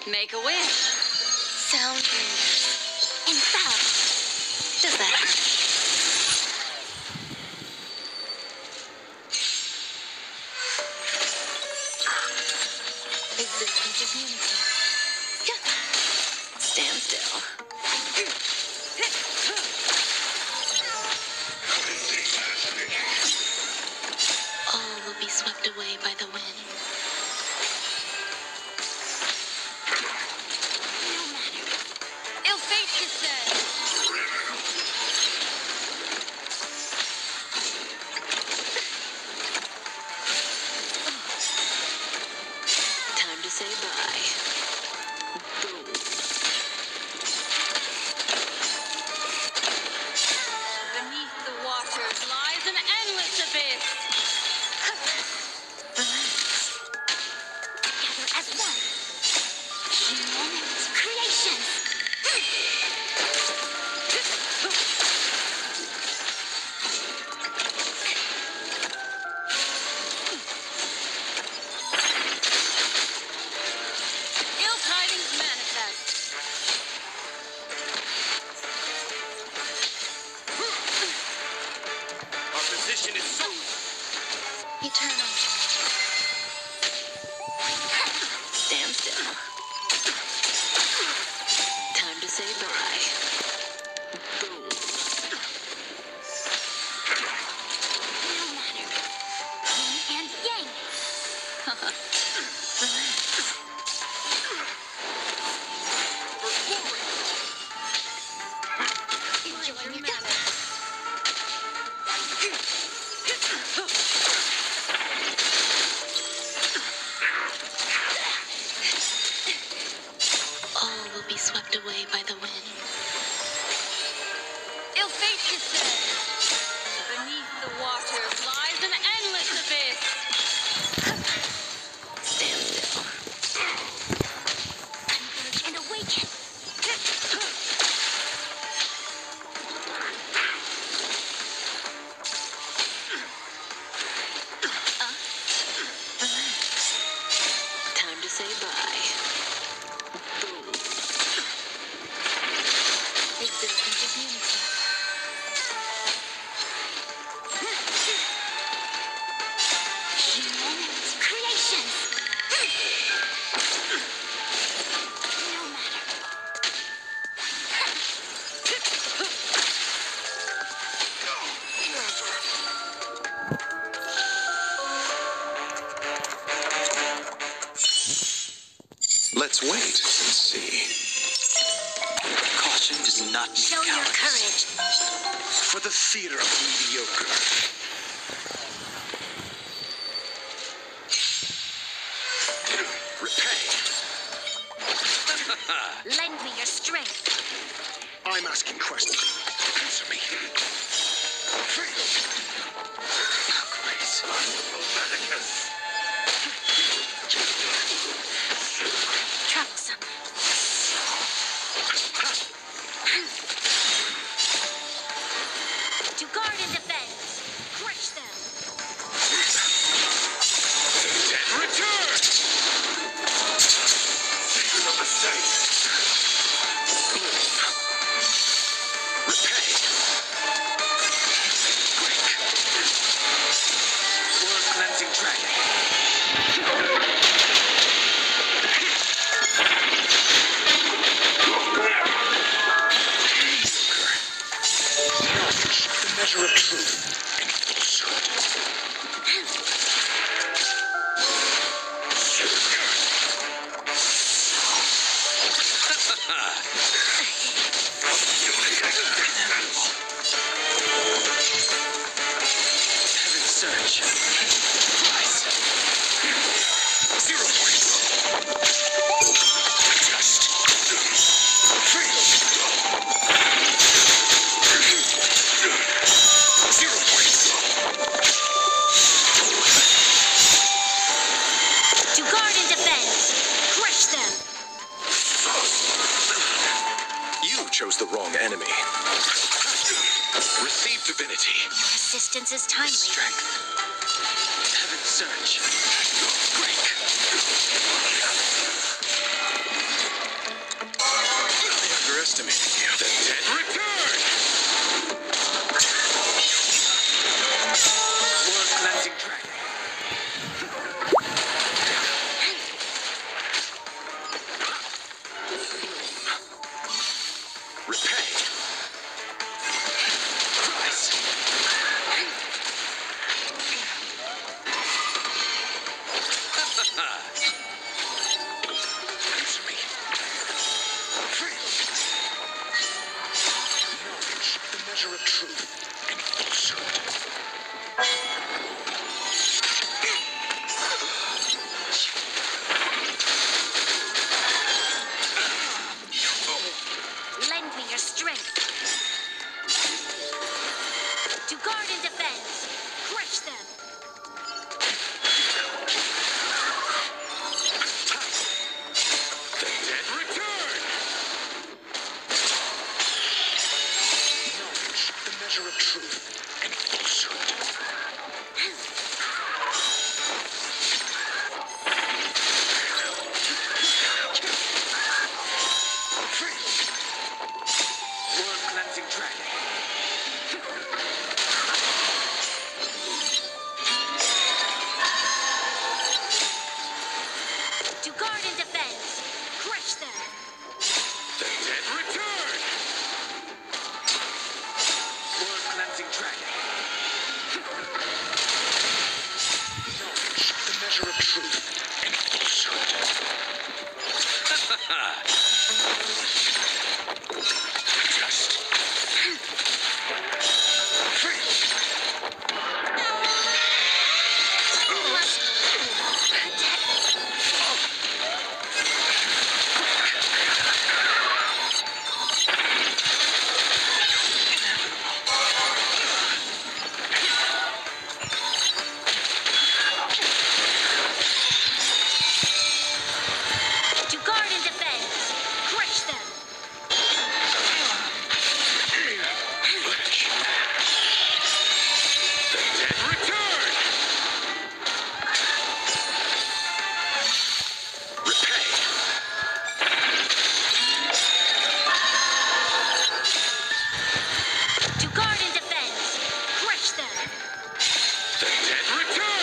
Make a wish. Sound ringers. Infallible. Does that hurt? Existence is unity. Stand still. All will be swept away by the wind. No matter. Ill fate, you said. Time to say bye. Boom. Beneath the waters lies an endless abyss. Together as one. Humans, creations. Ill tidings manifest. Our position is so Eternal. Stand still. Time to say bye. Boom. No matter. Yin and yang. Enjoy your manners. All will be swept away by the wind. Ill fate, you said. Beneath the waters lies an endless abyss. Stand still. Converge and awaken. Time to say bye. Boom. Existence is unity. Humans, creations. No matter. Let's wait and see. Caution does not need Show your cowardice. courage. For the theater of mediocre. Repay. Lend me your strength. I'm asking questions. Answer me. Grace. Troublesome. To guard and defend. Crush them. And return! Secret of the saints. Repay. Break. Blood cleansing dragon. The measure of truth and falsehood. Heaven's search. Price. 0 points. Just. Fail. 0 points. To guard and defend. Crush them. You chose the wrong enemy. Receive divinity. Your assistance is timely. Strength. Heaven's search. Break. measure of truth and falsehood. Just face. You must protect. To guard and defend. Crush them. Fletch. The dead return. Repay. To guard and defend. Crush them. The dead return.